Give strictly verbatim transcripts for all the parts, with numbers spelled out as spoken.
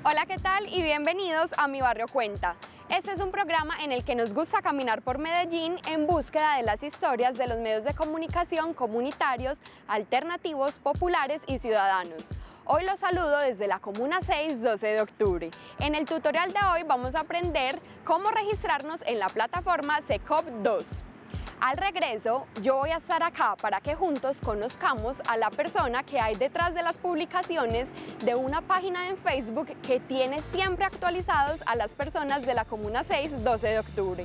Hola, ¿qué tal? Y bienvenidos a Mi Barrio Cuenta. Este es un programa en el que nos gusta caminar por Medellín en búsqueda de las historias de los medios de comunicación comunitarios, alternativos, populares y ciudadanos. Hoy los saludo desde la Comuna seis, doce de octubre. En el tutorial de hoy vamos a aprender cómo registrarnos en la plataforma SECOP dos. Al regreso, yo voy a estar acá para que juntos conozcamos a la persona que hay detrás de las publicaciones de una página en Facebook que tiene siempre actualizados a las personas de la Comuna seis, doce de octubre.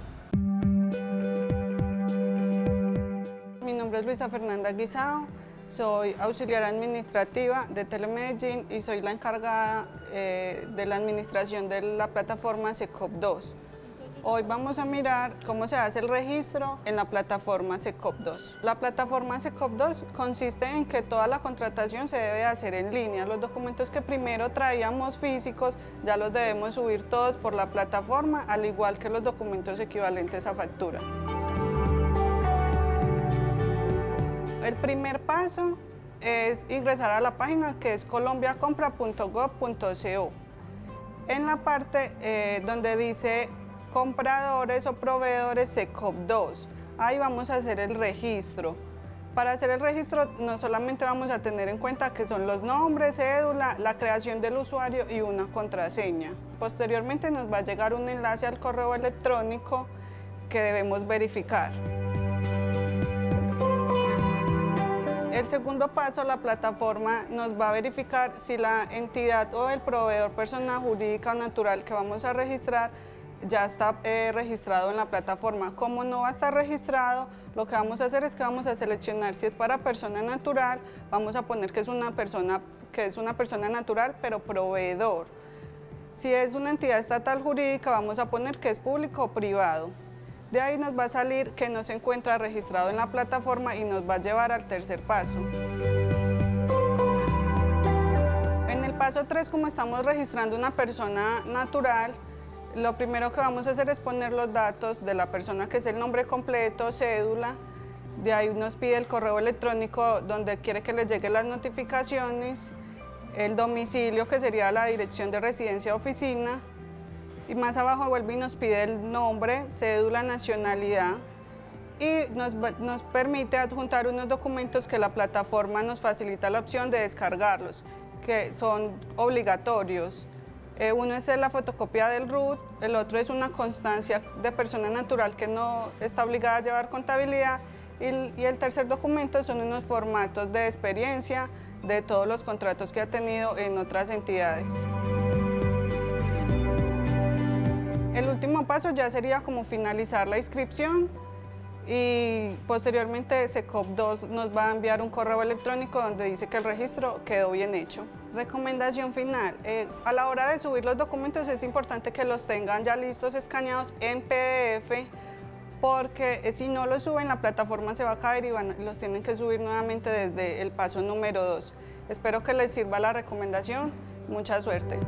Mi nombre es Luisa Fernanda Guisao, soy auxiliar administrativa de Telemedellín y soy la encargada eh, de la administración de la plataforma SECOP dos. Hoy vamos a mirar cómo se hace el registro en la plataforma SECOP dos. La plataforma SECOP dos consiste en que toda la contratación se debe hacer en línea. Los documentos que primero traíamos físicos ya los debemos subir todos por la plataforma, al igual que los documentos equivalentes a factura. El primer paso es ingresar a la página que es colombia compra punto gob punto co. En la parte eh, donde dice compradores o proveedores SECOP dos. Ahí vamos a hacer el registro. Para hacer el registro no solamente vamos a tener en cuenta que son los nombres, cédula, la creación del usuario y una contraseña. Posteriormente nos va a llegar un enlace al correo electrónico que debemos verificar. El segundo paso, la plataforma nos va a verificar si la entidad o el proveedor, persona jurídica o natural que vamos a registrar ya está eh, registrado en la plataforma. Como no va a estar registrado, lo que vamos a hacer es que vamos a seleccionar si es para persona natural, vamos a poner que es una persona, que es una persona natural pero proveedor. Si es una entidad estatal jurídica, vamos a poner que es público o privado. De ahí nos va a salir que no se encuentra registrado en la plataforma y nos va a llevar al tercer paso. En el paso tres, como estamos registrando una persona natural, lo primero que vamos a hacer es poner los datos de la persona, que es el nombre completo, cédula. De ahí nos pide el correo electrónico donde quiere que le lleguen las notificaciones, el domicilio, que sería la dirección de residencia o oficina, y más abajo vuelve y nos pide el nombre, cédula, nacionalidad, y nos, nos permite adjuntar unos documentos que la plataforma nos facilita la opción de descargarlos, que son obligatorios. Eh, uno es la fotocopia del R U T, el otro es una constancia de persona natural que no está obligada a llevar contabilidad, y, y el tercer documento son unos formatos de experiencia de todos los contratos que ha tenido en otras entidades. El último paso ya sería como finalizar la inscripción y posteriormente SECOP dos nos va a enviar un correo electrónico donde dice que el registro quedó bien hecho. Recomendación final, eh, a la hora de subir los documentos es importante que los tengan ya listos, escaneados en P D F, porque eh, si no los suben la plataforma se va a caer y van, los tienen que subir nuevamente desde el paso número dos. Espero que les sirva la recomendación, mucha suerte.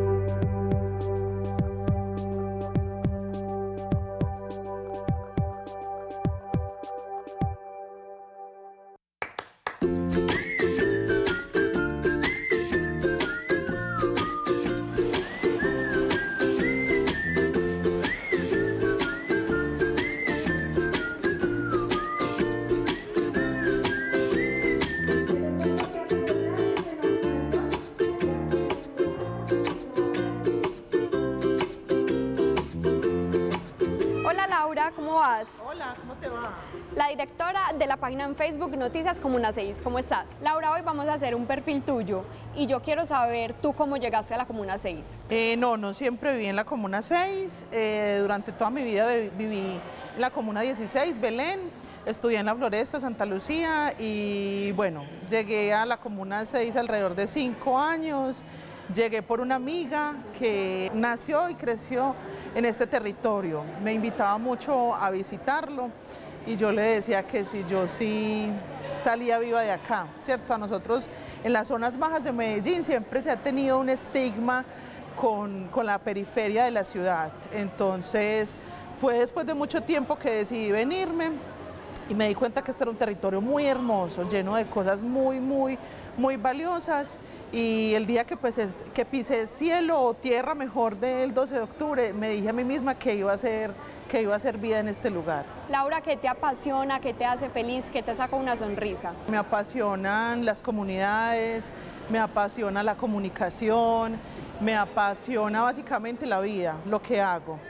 ¿Cómo vas? Hola, ¿cómo te va? La directora de la página en Facebook Noticias Comuna seis, ¿cómo estás? Laura, hoy vamos a hacer un perfil tuyo y yo quiero saber tú cómo llegaste a la Comuna seis. Eh, no, no siempre viví en la Comuna seis, eh, durante toda mi vida viví en la Comuna dieciséis, Belén, estudié en la Floresta, Santa Lucía y bueno, llegué a la Comuna seis alrededor de cinco años. Llegué por una amiga que nació y creció en este territorio. Me invitaba mucho a visitarlo y yo le decía que si yo sí salía viva de acá, ¿cierto? A nosotros en las zonas bajas de Medellín siempre se ha tenido un estigma con, con la periferia de la ciudad. Entonces fue después de mucho tiempo que decidí venirme y me di cuenta que este era un territorio muy hermoso, lleno de cosas muy, muy muy valiosas, y el día que, pues, es, que pisé cielo o tierra mejor del doce de octubre, me dije a mí misma que iba a ser, que iba a hacer vida en este lugar. Laura, ¿qué te apasiona, qué te hace feliz, qué te saca una sonrisa? Me apasionan las comunidades, me apasiona la comunicación, me apasiona básicamente la vida, lo que hago.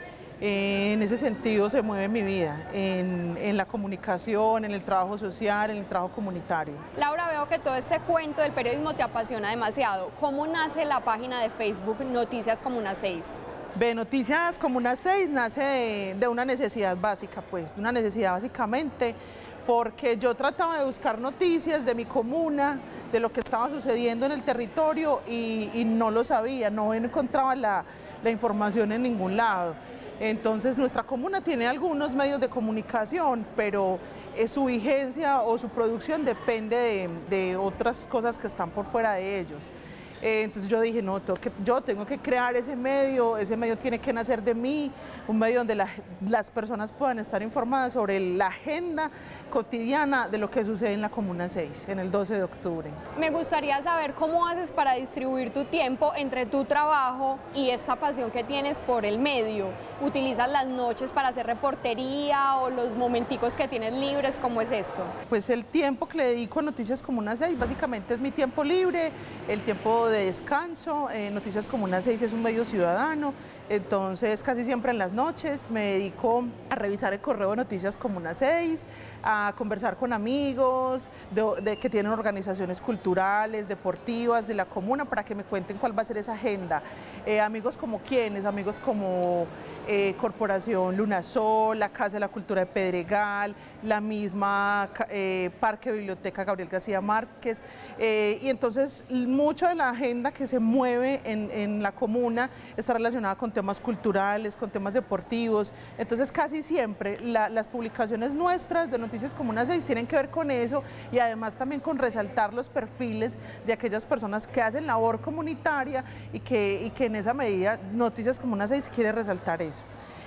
En ese sentido se mueve mi vida, en, en la comunicación, en el trabajo social, en el trabajo comunitario. Laura, veo que todo este cuento del periodismo te apasiona demasiado. ¿Cómo nace la página de Facebook Noticias Comuna seis? Ve, Noticias Comuna seis nace de, de una necesidad básica, pues, de una necesidad básicamente porque yo trataba de buscar noticias de mi comuna, de lo que estaba sucediendo en el territorio y, y no lo sabía, no encontraba la, la información en ningún lado. Entonces nuestra comuna tiene algunos medios de comunicación, pero eh, su vigencia o su producción depende de, de otras cosas que están por fuera de ellos. Eh, entonces yo dije, no, tengo que, yo tengo que crear ese medio, ese medio tiene que nacer de mí, un medio donde la, las personas puedan estar informadas sobre la agenda cotidiana de lo que sucede en la Comuna seis, en el doce de octubre. Me gustaría saber cómo haces para distribuir tu tiempo entre tu trabajo y esta pasión que tienes por el medio. ¿Utilizas las noches para hacer reportería o los momenticos que tienes libres? ¿Cómo es eso? Pues el tiempo que le dedico a Noticias Comuna seis básicamente es mi tiempo libre, el tiempo de descanso. eh, Noticias Comuna seis es un medio ciudadano, entonces casi siempre en las noches me dedico a revisar el correo de Noticias Comuna seis, a conversar con amigos de, de, que tienen organizaciones culturales, deportivas de la comuna para que me cuenten cuál va a ser esa agenda. Eh, amigos como quiénes, amigos como eh, Corporación Lunasol, la Casa de la Cultura de Pedregal, la misma eh, Parque Biblioteca Gabriel García Márquez, eh, y entonces mucho de la agenda que se mueve en, en la comuna está relacionada con temas culturales, con temas deportivos, entonces casi siempre la, las publicaciones nuestras de Noticias Comuna seis tienen que ver con eso y además también con resaltar los perfiles de aquellas personas que hacen labor comunitaria y que, y que en esa medida Noticias Comuna seis quiere resaltar eso.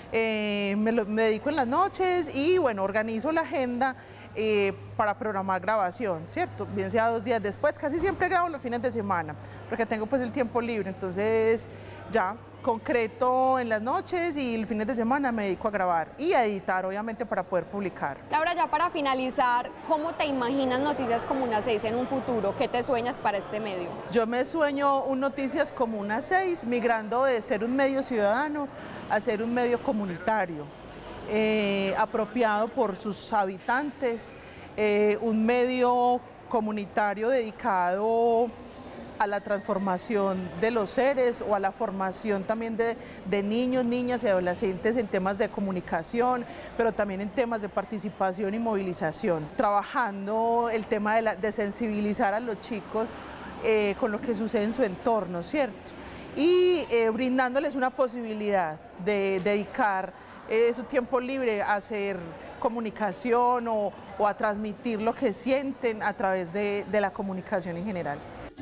Eh, me, lo, me dedico en las noches y bueno, organizo la agenda eh, para programar grabación, ¿cierto? Bien sea dos días después, casi siempre grabo los fines de semana, porque tengo pues el tiempo libre, entonces ya concreto en las noches y el fines de semana me dedico a grabar y a editar, obviamente, para poder publicar. Laura, ya para finalizar, ¿cómo te imaginas Noticias Comuna seis en un futuro? ¿Qué te sueñas para este medio? Yo me sueño un Noticias Comuna seis migrando de ser un medio ciudadano a ser un medio comunitario, eh, apropiado por sus habitantes, eh, un medio comunitario dedicado a la transformación de los seres o a la formación también de, de niños, niñas y adolescentes en temas de comunicación, pero también en temas de participación y movilización, trabajando el tema de, la, de sensibilizar a los chicos eh, con lo que sucede en su entorno, ¿cierto? Y eh, brindándoles una posibilidad de dedicar eh, su tiempo libre a hacer comunicación o, o a transmitir lo que sienten a través de, de la comunicación en general.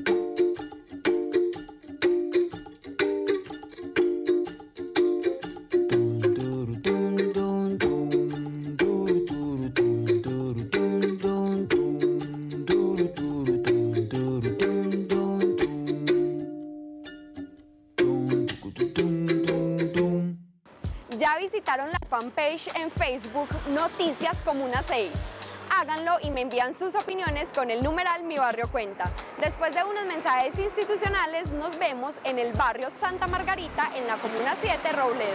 Ya visitaron la fanpage en Facebook Noticias Comuna seis. Háganlo y me envían sus opiniones con el numeral Mi Barrio Cuenta. Después de unos mensajes institucionales, nos vemos en el barrio Santa Margarita, en la Comuna siete, Robledo.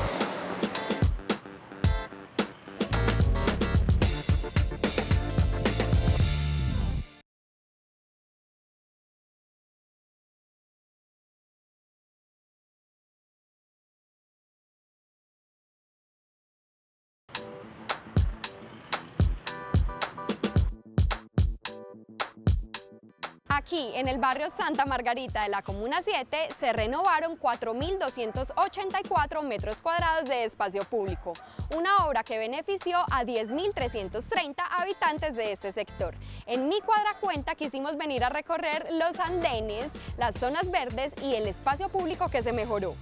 Aquí, en el barrio Santa Margarita de la Comuna siete, se renovaron cuatro mil doscientos ochenta y cuatro metros cuadrados de espacio público, una obra que benefició a diez mil trescientos treinta habitantes de este sector. En Mi Cuadra Cuenta quisimos venir a recorrer los andenes, las zonas verdes y el espacio público que se mejoró.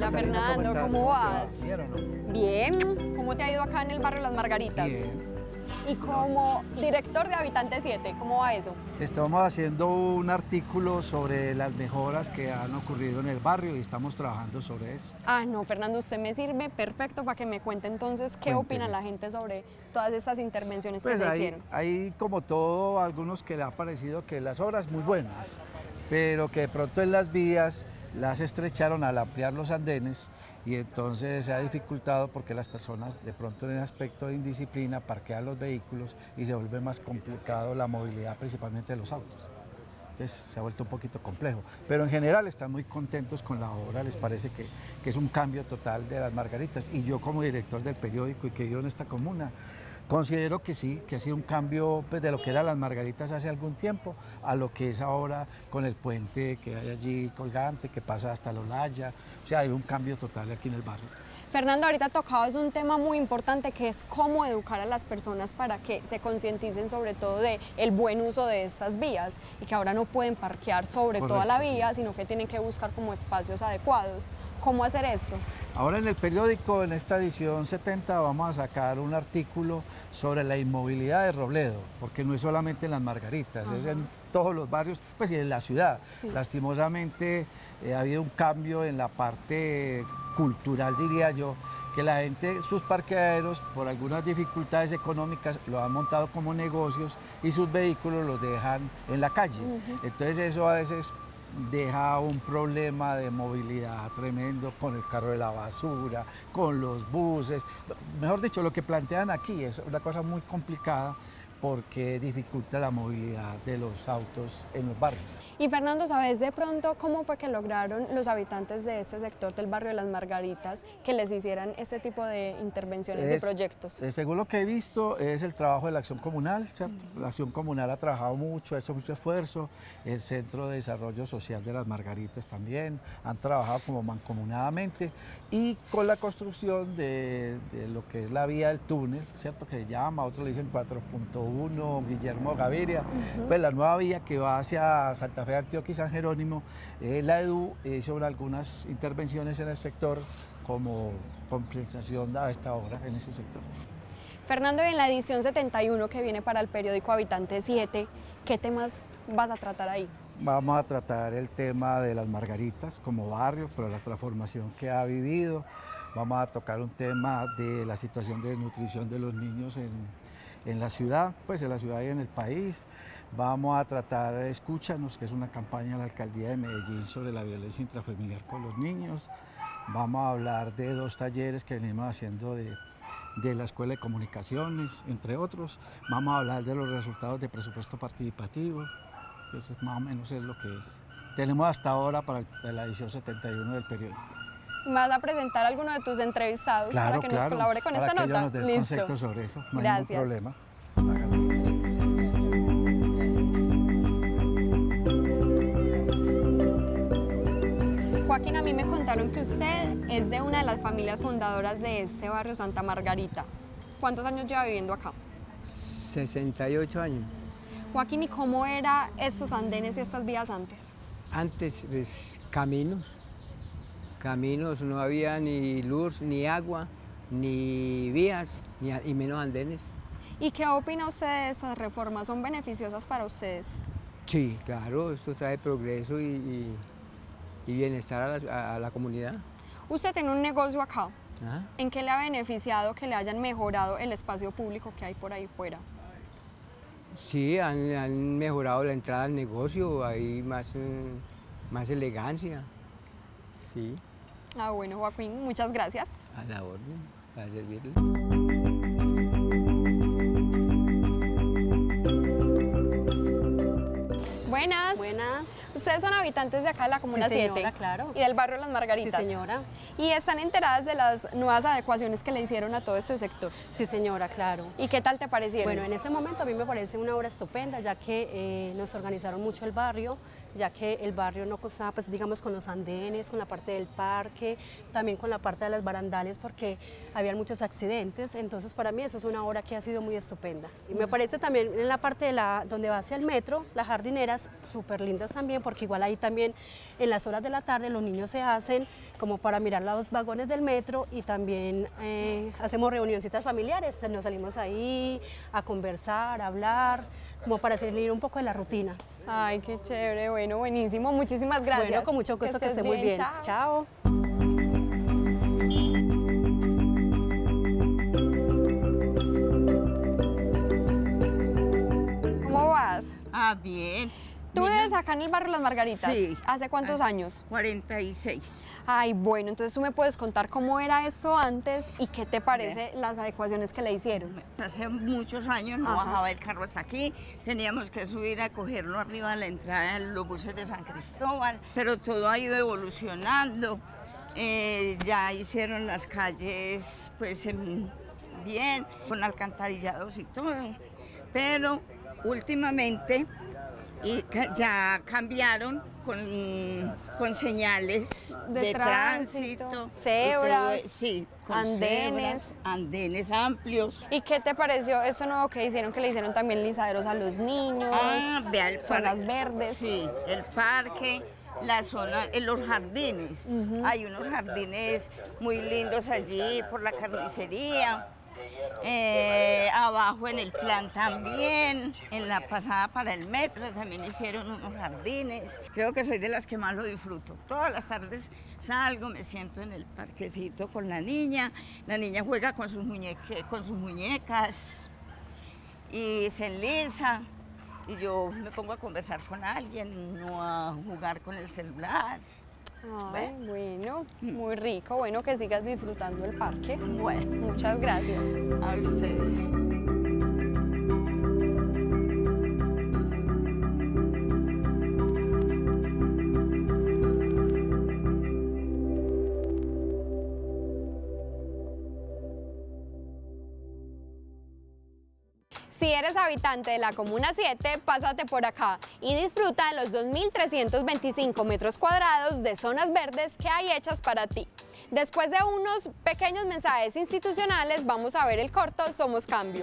Hola Fernando, ¿cómo, ¿cómo vas? ¿Bien o no? Bien. ¿Cómo te ha ido acá en el barrio Las Margaritas? Bien. Y como director de Habitante siete, ¿cómo va eso? Estamos haciendo un artículo sobre las mejoras que han ocurrido en el barrio y estamos trabajando sobre eso. Ah, no, Fernando, usted me sirve perfecto para que me cuente entonces qué Cuénteme. opina la gente sobre todas estas intervenciones Pues que se hay, hicieron. hay como todo, algunos que le ha parecido que las obras muy buenas, pero que de pronto en las vías las estrecharon al ampliar los andenes y entonces se ha dificultado porque las personas de pronto en el aspecto de indisciplina parquean los vehículos y se vuelve más complicado la movilidad principalmente de los autos. Entonces se ha vuelto un poquito complejo, pero en general están muy contentos con la obra, les parece que, que es un cambio total de Las Margaritas y yo como director del periódico y que vivo en esta comuna, considero que sí, que ha sido un cambio pues, de lo que eran Las Margaritas hace algún tiempo a lo que es ahora con el puente que hay allí colgante, que pasa hasta la Olaya. O sea, hay un cambio total aquí en el barrio. Fernando, ahorita tocabas un tema muy importante que es cómo educar a las personas para que se concienticen sobre todo de el buen uso de estas vías y que ahora no pueden parquear sobre Correcto, toda la vía, sí. sino que tienen que buscar como espacios adecuados. ¿Cómo hacer eso? Ahora en el periódico, en esta edición setenta, vamos a sacar un artículo sobre la inmovilidad de Robledo, porque no es solamente en Las Margaritas, Ajá. es en todos los barrios, pues y en la ciudad. Sí. Lastimosamente eh, ha habido un cambio en la parte cultural, diría yo, que la gente, sus parqueaderos, por algunas dificultades económicas, lo han montado como negocios y sus vehículos los dejan en la calle. Uh-huh. Entonces eso a veces deja un problema de movilidad tremendo con el carro de la basura, con los buses. Mejor dicho, lo que plantean aquí es una cosa muy complicada porque dificulta la movilidad de los autos en los barrios. Y Fernando, ¿sabes de pronto cómo fue que lograron los habitantes de este sector del barrio de Las Margaritas que les hicieran este tipo de intervenciones es, y proyectos? Eh, según lo que he visto, es el trabajo de la Acción Comunal, ¿cierto? Mm. La Acción Comunal ha trabajado mucho, ha hecho mucho esfuerzo, el Centro de Desarrollo Social de Las Margaritas también, han trabajado como mancomunadamente y con la construcción de, de lo que es la vía del túnel, ¿cierto? Que se llama, otros le dicen cuatro punto uno, Guillermo Gaviria, uh-huh. pues la nueva vía que va hacia Santa Fe, Antioquia y San Jerónimo, eh, la EDU hizo algunas intervenciones en el sector como compensación a esta obra en ese sector. Fernando, en la edición setenta y uno que viene para el periódico Habitante siete, ¿qué temas vas a tratar ahí? Vamos a tratar el tema de Las Margaritas como barrio, pero la transformación que ha vivido. Vamos a tocar un tema de la situación de nutrición de los niños en en la ciudad, pues en la ciudad y en el país. Vamos a tratar Escúchanos, que es una campaña de la Alcaldía de Medellín sobre la violencia intrafamiliar con los niños. Vamos a hablar de dos talleres que venimos haciendo de, de la Escuela de Comunicaciones, entre otros. Vamos a hablar de los resultados de presupuesto participativo. Eso más o menos es lo que tenemos hasta ahora para, el, para la edición setenta y uno del periódico. ¿Vas a presentar a alguno de tus entrevistados claro, para que claro, nos colabore con para esta que nota? Nos den Listo. conceptos sobre eso, no Gracias. hay ningún problema. Joaquín, a mí me contaron que usted es de una de las familias fundadoras de este barrio Santa Margarita. ¿Cuántos años lleva viviendo acá? sesenta y ocho años. Joaquín, ¿y cómo eran estos andenes y estas vías antes? Antes, pues, caminos. Caminos, no había ni luz, ni agua, ni vías, ni, y menos andenes. ¿Y qué opina usted de estas reformas? ¿Son beneficiosas para ustedes? Sí, claro, esto trae progreso y, y, y bienestar a la, a la comunidad. Usted tiene un negocio acá. ¿Ah? ¿En qué le ha beneficiado que le hayan mejorado el espacio público que hay por ahí fuera? Sí, han, han mejorado la entrada al negocio, hay más, más elegancia. Sí. Ah, bueno, Joaquín, muchas gracias. A la orden, para servirle. Buenas. Buenas. Ustedes son habitantes de acá de la Comuna Sí, señora, siete. claro. Y del barrio Las Margaritas. Sí, señora. Y están enteradas de las nuevas adecuaciones que le hicieron a todo este sector. Sí, señora, claro. ¿Y qué tal te parecieron? Bueno, en este momento a mí me parece una obra estupenda, ya que eh, nos organizaron mucho el barrio, ya que el barrio no contaba, pues digamos, con los andenes, con la parte del parque, también con la parte de las barandales, porque había muchos accidentes. Entonces para mí eso es una obra que ha sido muy estupenda. Y me parece también en la parte de la, donde va hacia el metro, las jardineras súper lindas también, porque igual ahí también en las horas de la tarde los niños se hacen como para mirar los vagones del metro, y también eh, hacemos reunioncitas familiares, nos salimos ahí a conversar, a hablar, como para salir un poco de la rutina. Ay, qué chévere, bueno, buenísimo, muchísimas gracias. Bueno, con mucho gusto, que, que esté muy bien. Chao. Chao. ¿Cómo vas? Ah, bien. ¿Tú vives acá en el barrio Las Margaritas? Sí. ¿Hace cuántos años? cuarenta y seis. Ay, bueno, entonces tú me puedes contar cómo era esto antes y qué te parece Bien. las adecuaciones que le hicieron. Hace muchos años no Ajá. bajaba el carro hasta aquí, teníamos que subir a cogerlo arriba a la entrada de los buses de San Cristóbal, pero todo ha ido evolucionando. Eh, ya hicieron las calles pues en- bien, con alcantarillados y todo, pero últimamente y ca- ya cambiaron con, con señales De de, tránsito, tránsito, y cebras, todo, sí, con andenes. cebras, andenes amplios. ¿Y qué te pareció eso nuevo que hicieron, que le hicieron también lizaderos a los niños, Ah, vea el zonas parque. verdes? Sí, el parque, la zona, en los jardines. Hay unos jardines muy lindos allí por la carnicería. Eh, abajo en el plan también, en la pasada para el metro también hicieron unos jardines. Creo que soy de las que más lo disfruto. Todas las tardes salgo, me siento en el parquecito con la niña. La niña juega con sus, muñeque, con sus muñecas y se enliza. Y yo me pongo a conversar con alguien, no a jugar con el celular. Ay, bueno, muy rico, bueno, que sigas disfrutando el parque. Bueno, Muchas gracias. a ustedes. Si eres habitante de la Comuna siete, pásate por acá y disfruta de los dos mil trescientos veinticinco metros cuadrados de zonas verdes que hay hechas para ti. Después de unos pequeños mensajes institucionales, vamos a ver el corto Somos Cambio.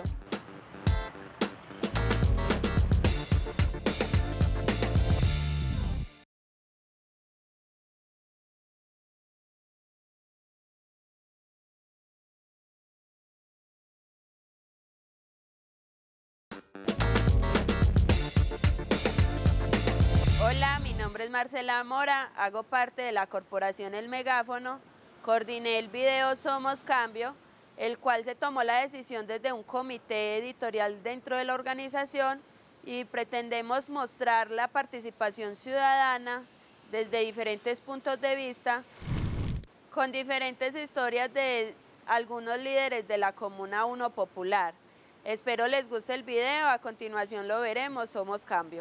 Hola, mi nombre es Marcela Mora, hago parte de la corporación El Megáfono, coordiné el video Somos Cambio, el cual se tomó la decisión desde un comité editorial dentro de la organización y pretendemos mostrar la participación ciudadana desde diferentes puntos de vista, con diferentes historias de algunos líderes de la Comuna uno Popular. Espero les guste el video, a continuación lo veremos, Somos Cambio.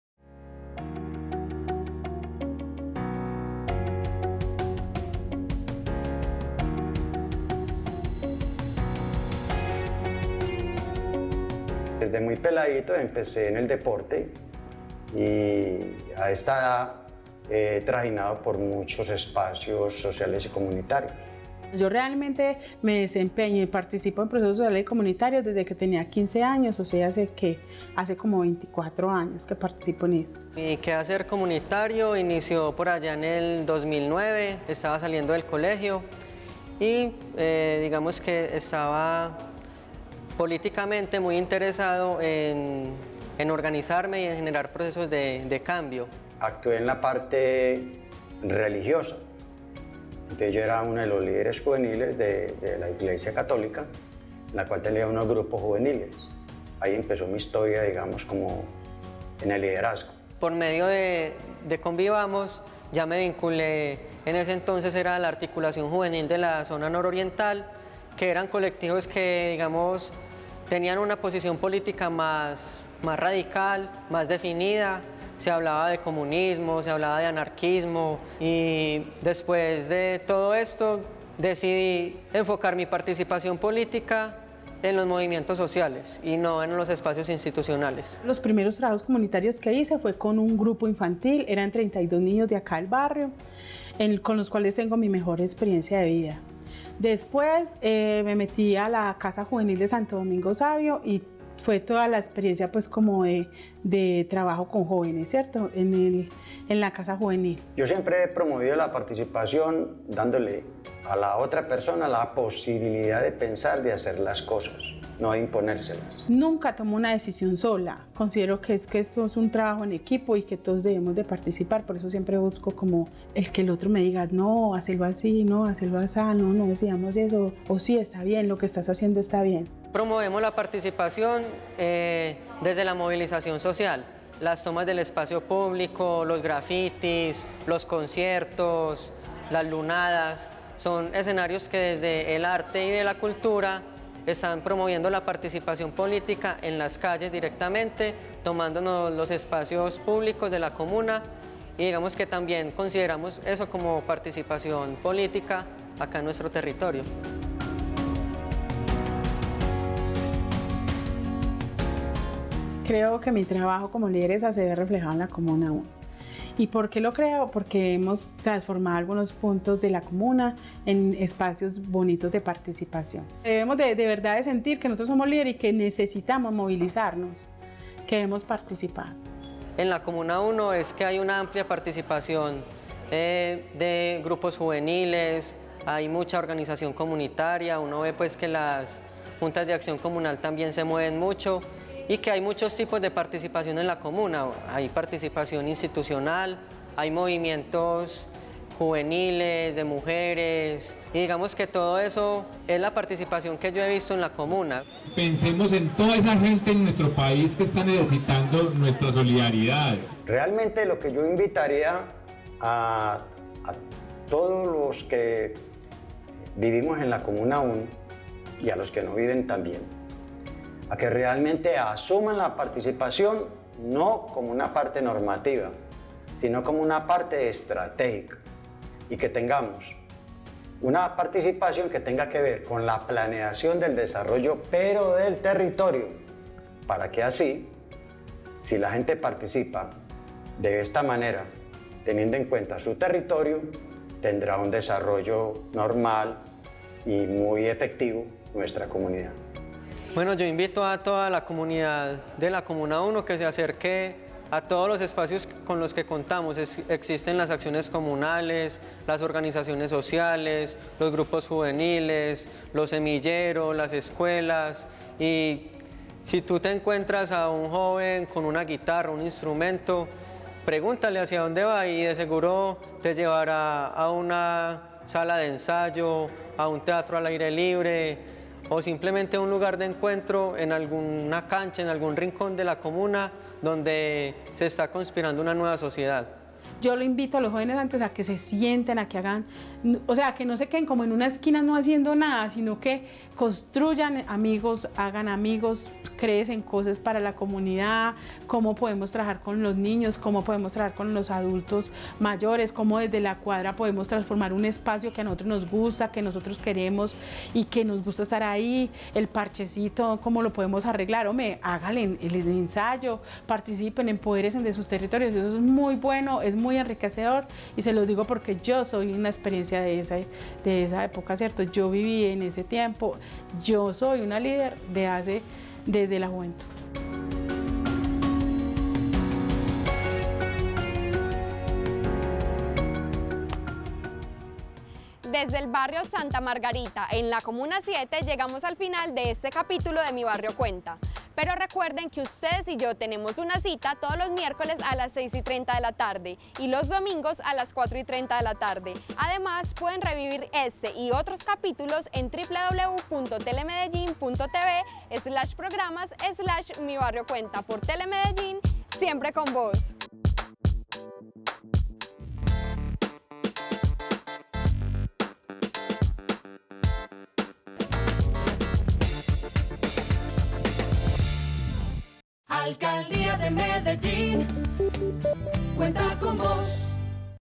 Desde muy peladito empecé en el deporte y a esta edad he trajinado por muchos espacios sociales y comunitarios. Yo realmente me desempeño y participo en procesos sociales y comunitarios desde que tenía quince años, o sea, hace, que, hace como veinticuatro años que participo en esto. Mi quehacer comunitario inició por allá en el dos mil nueve, estaba saliendo del colegio y eh, digamos que estaba políticamente muy interesado en, en organizarme y en generar procesos de, de cambio. Actué en la parte religiosa. Entonces yo era uno de los líderes juveniles de, de la Iglesia Católica, en la cual tenía unos grupos juveniles. Ahí empezó mi historia, digamos, como en el liderazgo. Por medio de, de Convivamos, ya me vinculé, en ese entonces era la articulación juvenil de la zona nororiental, que eran colectivos que, digamos, tenían una posición política más, más radical, más definida. Se hablaba de comunismo, se hablaba de anarquismo y después de todo esto decidí enfocar mi participación política en los movimientos sociales y no en los espacios institucionales. Los primeros trabajos comunitarios que hice fue con un grupo infantil, eran treinta y dos niños de acá del barrio, en, con los cuales tengo mi mejor experiencia de vida. Después eh, me metí a la Casa Juvenil de Santo Domingo Sabio y fue toda la experiencia pues como de, de trabajo con jóvenes, ¿cierto? En, el, en la Casa Juvenil. Yo siempre he promovido la participación dándole a la otra persona la posibilidad de pensar, de hacer las cosas, no de imponérselas. Nunca tomo una decisión sola. Considero que es que esto es un trabajo en equipo y que todos debemos de participar. Por eso siempre busco como el que el otro me diga, no, hazlo así, no, hazlo así, no, no decíamos eso, o sí, está bien, lo que estás haciendo está bien. Promovemos la participación eh, desde la movilización social, las tomas del espacio público, los grafitis, los conciertos, las lunadas. Son escenarios que desde el arte y de la cultura están promoviendo la participación política en las calles directamente, tomándonos los espacios públicos de la comuna y digamos que también consideramos eso como participación política acá en nuestro territorio. Creo que mi trabajo como lideresa se ve reflejado en la Comuna uno. ¿Y por qué lo creo? Porque hemos transformado algunos puntos de la comuna en espacios bonitos de participación. Debemos de, de verdad de sentir que nosotros somos líderes y que necesitamos movilizarnos, que debemos participar. En la Comuna uno es que hay una amplia participación eh, de grupos juveniles, hay mucha organización comunitaria, uno ve pues que las juntas de acción comunal también se mueven mucho, y que hay muchos tipos de participación en la comuna. Hay participación institucional, hay movimientos juveniles, de mujeres, y digamos que todo eso es la participación que yo he visto en la comuna. Pensemos en toda esa gente en nuestro país que está necesitando nuestra solidaridad. Realmente lo que yo invitaría a, a todos los que vivimos en la Comuna uno y a los que no viven también, a que realmente asuman la participación no como una parte normativa, sino como una parte estratégica y que tengamos una participación que tenga que ver con la planeación del desarrollo, pero del territorio, para que así, si la gente participa de esta manera, teniendo en cuenta su territorio, tendrá un desarrollo normal y muy efectivo nuestra comunidad. Bueno, yo invito a toda la comunidad de la Comuna uno que se acerque a todos los espacios con los que contamos. Es, existen las acciones comunales, las organizaciones sociales, los grupos juveniles, los semilleros, las escuelas. Y si tú te encuentras a un joven con una guitarra, un instrumento, pregúntale hacia dónde va y de seguro te llevará a una sala de ensayo, a un teatro al aire libre, o simplemente un lugar de encuentro en alguna cancha, en algún rincón de la comuna donde se está conspirando una nueva sociedad. Yo lo invito a los jóvenes antes a que se sienten, a que hagan, o sea, que no se queden como en una esquina no haciendo nada, sino que construyan amigos, hagan amigos, crecen cosas para la comunidad, cómo podemos trabajar con los niños, cómo podemos trabajar con los adultos mayores, cómo desde la cuadra podemos transformar un espacio que a nosotros nos gusta, que nosotros queremos y que nos gusta estar ahí, el parchecito, cómo lo podemos arreglar. Hombre, háganle el ensayo, participen, empodérense de sus territorios, eso es muy bueno, es muy enriquecedor y se los digo porque yo soy una experiencia de esa, de esa época, ¿cierto? Yo viví en ese tiempo, yo soy una líder de hace, desde la juventud. Desde el barrio Santa Margarita, en la Comuna siete, llegamos al final de este capítulo de Mi Barrio Cuenta. Pero recuerden que ustedes y yo tenemos una cita todos los miércoles a las seis y treinta de la tarde y los domingos a las cuatro y treinta de la tarde. Además, pueden revivir este y otros capítulos en w w w punto telemedellín punto t v slash programas slash Mi Barrio Cuenta por Telemedellín, siempre con vos. Alcaldía de Medellín, cuenta con vos.